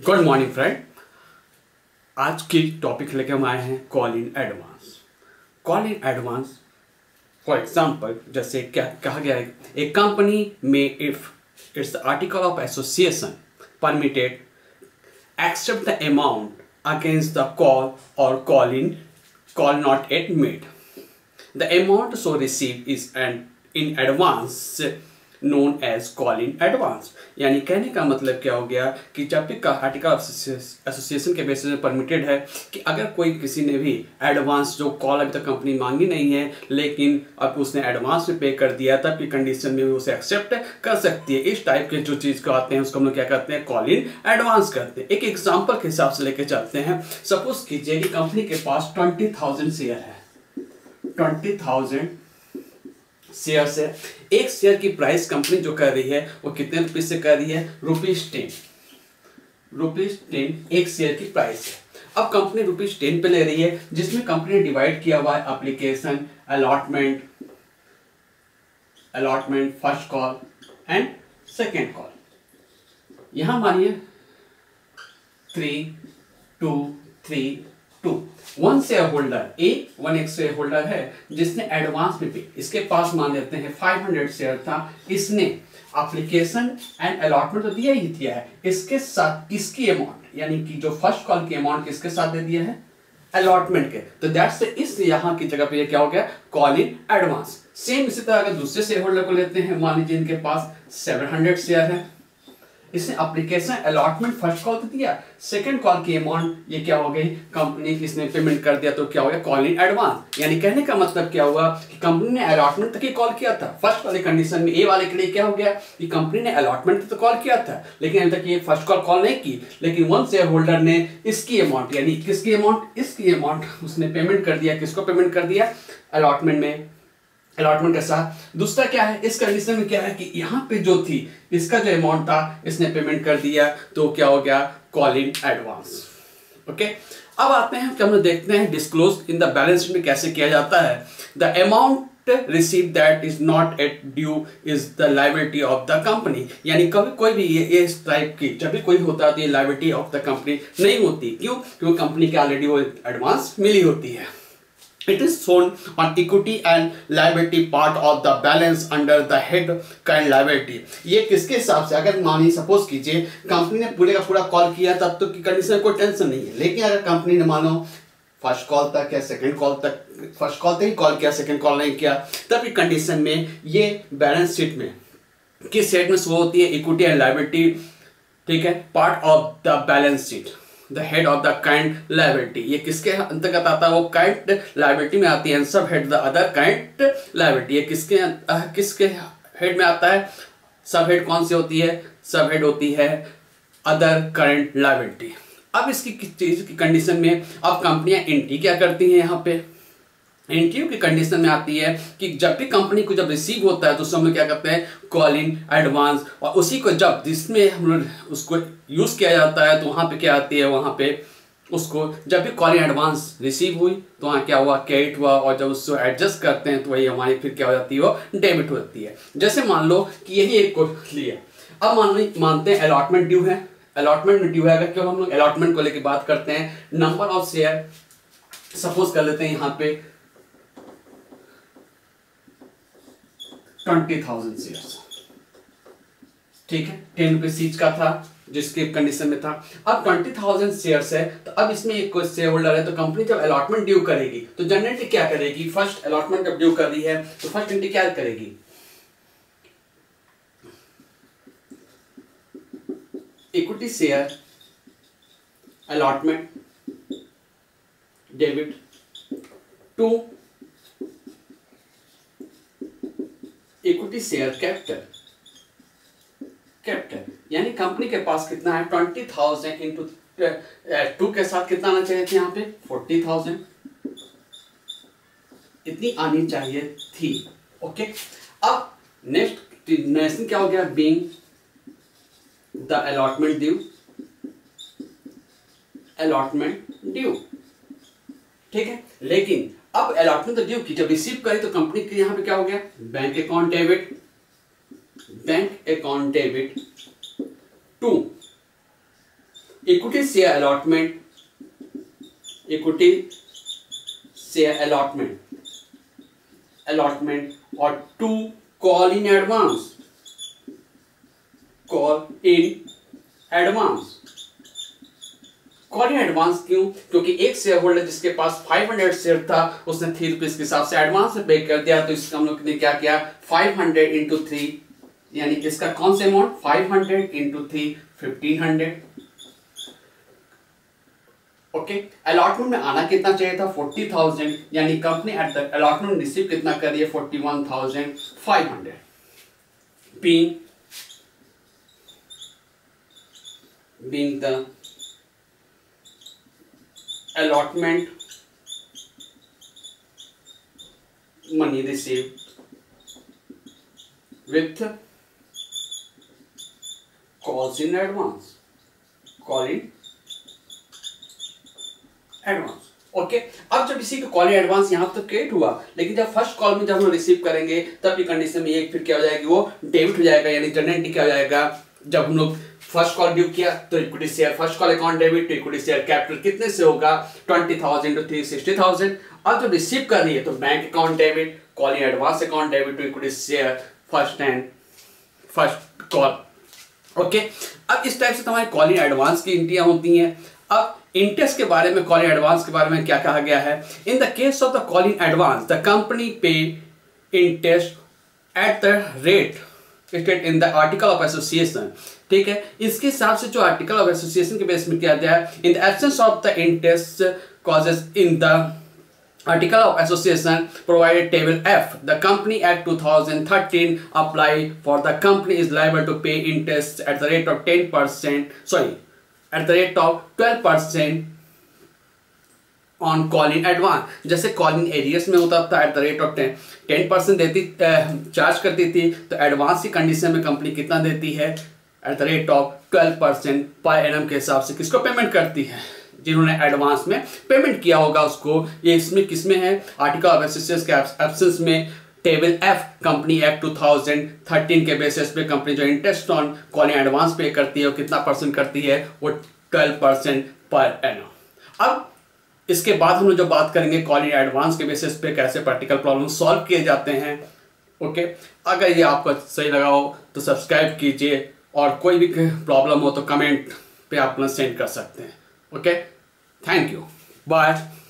Good morning friend. आज की topic लेके हम आए हैं call in advance. Call in advance for example जैसे क्या कहा गया है, ए कंपनी में if it's article of association permitted accept the amount against the call or call not yet made. The amount so received is an in advance known as call in advance। यानी कहने का मतलब क्या हो गया कि जब भी आर्टिकल एसोसिएशन के बेसिस पे परमिटेड है कि अगर कोई किसी ने भी एडवांस जो कॉल अभी तक कंपनी मांगी नहीं है लेकिन अब उसने एडवांस में पे कर दिया तब की कंडीशन में भी उसे एक्सेप्ट कर सकती है। इस टाइप के जो चीज़ को आते हैं उसको हम लोग क्या करते हैं, कॉल इन एडवांस करते हैं। एक एग्जाम्पल के हिसाब से लेके चलते हैं। सपोज कीजिए कि कंपनी के पास 20,000 शेयर है, 20,000 शेयर है। एक शेयर की प्राइस कंपनी जो कर रही है वो कितने रुपीज से कर रही है, ₹10। ₹10 एक शेयर की प्राइस है। अब कंपनी ₹10 पे ले रही है जिसमें कंपनी ने डिवाइड किया हुआ है application, allotment, first call and second call. यहां मानिए 3, 2, 3, 2 वन शेयर होल्डर वन एक शेयर होल्डर है जिसने एडवांस में पे, इसके पास मान लेते हैं 500 शेयर था, इसने एप्लीकेशन एंड अलॉटमेंट तो दिया ही दिया है, इसके साथ इसकी अमाउंट यानी कि जो फर्स्ट कॉल की अमाउंट किसके साथ दे दिया है, अलॉटमेंट के। तो दैट्स इस यहां की जगह पे ये क्या हो गया, कॉल इन एडवांस। सेम इसी तरह अगर दूसरे शेयर होल्डर को लेते हैं, मान लीजिए इनके पास 700 शेयर है, इसने एप्लीकेशन अलॉटमेंट फर्स्ट कॉल तो दिया, सेकंड कॉल की अमाउंट ये क्या हो गई, कंपनी किसने पेमेंट कर दिया, तो क्या हो गया, कॉल इन एडवांस। यानी कहने का मतलब क्या हुआ कि कंपनी ने अलॉटमेंट तक ही कॉल किया था। फर्स्ट वाले कंडीशन में ए वाले के लिए क्या हो गया कि कंपनी ने अलॉटमेंट तो कॉल किया था लेकिन अभी तक ये फर्स्ट कॉल नहीं की, लेकिन वन शेयर होल्डर ने इसकी अमाउंट यानी किसकी अमाउंट, इसकी अमाउंट उसने पेमेंट कर दिया। किसको पेमेंट कर दिया, अलॉटमेंट में, अलॉटमेंट के साथ। दूसरा क्या है, इस कंडीशन में क्या है कि यहाँ पे जो थी इसका जो अमाउंट था इसने पेमेंट कर दिया, तो क्या हो गया, कॉल इन एडवांस। ओके, अब आते हैं कि हम लोग देखते हैं disclose in the balance sheet में कैसे किया जाता है। The amount receive that is not at due is the liability of the company. यानी कभी कोई भी ये इस टाइप की जब भी कोई होता है तो ये लायबिलिटी ऑफ द कंपनी नहीं होती। क्यों, क्योंकि कंपनी के ऑलरेडी वो एडवांस मिली होती है। It is shown on equity and liability part of the balance under the head current liability। ये किसके हिसाब से, अगर मानिए सपोज कीजिए कंपनी ने पूरे का पूरा कॉल किया तब तो की कंडीशन कोई टेंशन नहीं है, लेकिन अगर कंपनी ने मानो फर्स्ट कॉल तक या सेकंड कॉल तक, फर्स्ट कॉल तक ही कॉल किया सेकंड कॉल नहीं किया, तब की कंडीशन में ये बैलेंस शीट में किस हेड में शो होती है, इक्विटी एंड लायबिलिटी, ठीक है, part of the balance sheet, the head of the current liability. ये किसके अंतर्गत आता है, वो करंट लायबिलिटी में आती है। Sub head the other current liability, ये किसके हेड में आता है, सब हेड कौन सी होती है, सब हेड होती है अदर करंट लायबिलिटी। अब इसकी चीज की कंडीशन में अब कंपनियां एंट्री क्या करती हैं, यहाँ पे एंट्री की कंडीशन में आती है कि जब भी कंपनी को जब रिसीव होता है तो उस समय क्या करते हैं, कॉल इन एडवांस, और उसी को जब जिसमें हम लोग उसको यूज किया जाता है तो वहां पे क्या आती है, वहां पे उसको जब भी कॉल इन एडवांस रिसीव हुई तो वहां क्या हुआ, क्रेडिट हुआ, और जब उसको एडजस्ट करते हैं तो वही हमारी फिर क्या हो जाती है, वो डेबिट हो जाती है। जैसे मान लो कि यही एक को लिया, अब मानते हैं अलॉटमेंट ड्यू है, अलॉटमेंट ड्यू है। अगर क्यों हम लोग अलॉटमेंट को लेकर बात करते हैं, नंबर ऑफ शेयर सपोज कर लेते हैं यहाँ पे 20,000 शेयर्स, ठीक है, 10 रुपीज ईच का था जिसके कंडीशन में था। अब 20,000 शेयर्स है तो अब इसमें एक कोई शेयर होल्डर है, तो कंपनी जब अलॉटमेंट ड्यू करेगी तो जनरली क्या करेगी, फर्स्ट अलॉटमेंट जब ड्यू कर रही है तो फर्स्ट एंट्री क्या करेगी, equity share allotment debit to equity share capital. यानी कंपनी के पास कितना है, 20,000 इंटू 2 के साथ कितना आना चाहिए था, यहाँ पे 40,000 इतनी आनी चाहिए थी। ओके, अब नेक्स्ट क्या हो गया, बीइंग द अलॉटमेंट ड्यू, ठीक है। लेकिन अब अलॉटमेंट तो ड्यू की जब रिसीव करी तो कंपनी के यहां पे क्या हो गया, bank account debit to equity share allotment, equity share allotment और to call in advance, call in advance. Call in advance क्यों? क्योंकि एक शेयर होल्डर जिसके पास 500 शेयर था उसने 3 रुपीज के हिसाब से एडवांस पे कर दिया, तो इसका हम लोग ने क्या किया, 500 इंटू 3, यानी इसका कौन से अमाउंट, 500 इंटू 3 1500। ओके, अलॉटमेंट में आना कितना चाहिए था, 40,000, यानी company at the allotment receive कितना कर रही है, 41,500। being the allotment money received with calls in advance, call in advance. Okay, अब जब इसी का कॉल इन एडवांस यहां तक क्रिएट हुआ, लेकिन जब फर्स्ट कॉल में जब हम रिसीव करेंगे तब की कंडीशन में ये फिर क्या हो जाएगी, वो डेबिट हो जाएगा, यानी जनरल एंट्री क्या हो जाएगा, जब हम लोग फर्स्ट कॉल ड्यू किया तो equity share first call account debit, तो इक्विटी शेयर कैपिटल कितने से होगा, 20,000 टू 360,000। अब जब रिसीव कर रही है तो bank account debit, call in advance account debit to equity share first call. Okay, अब इस टाइप से तुम्हारी कॉल इन एडवांस की एंट्रियां होती हैं। अब इंटरेस्ट के बारे में, कॉल इन एडवांस के बारे में क्या कहा गया है, in the case of the call in advance the company pay interest at the rate state in the article of association. ठीक है, इसके हिसाब से जो आर्टिकल ऑफ एसोसिएशन के बेस में किया गया है, in the absence of the interest clauses in the Article of Association provided Table F. The Company Act 2013 apply for the company is liable to pay interest at the rate of 10%. Sorry, at the rate of 12% on call in advance. जैसे call in arrears में होता था eight the rate of 10% देती charge करती थी, तो advance की condition में कंपनी कितना देती है, eight the rate of 12% per annum के हिसाब से किसको पेमेंट करती है, जिन्होंने एडवांस में पेमेंट किया होगा उसको। ये इसमें किसमें है, आर्टिकल ऑफ एसोसिएशन के एब्सेंस में टेबल एफ कंपनी एक्ट 2013 के बेसिस पे कंपनी जो interest on call in advance pay करती है वो कितना परसेंट करती है, वो 12% पर एनम। अब इसके बाद हम लोग जो बात करेंगे कॉल इन एडवांस के बेसिस पे कैसे प्रैक्टिकल प्रॉब्लम सॉल्व किए जाते हैं। ओके, अगर ये आपको सही लगा हो तो सब्सक्राइब कीजिए, और कोई भी प्रॉब्लम हो तो कमेंट पे आप सेंड कर सकते हैं। Okay, thank you, bye.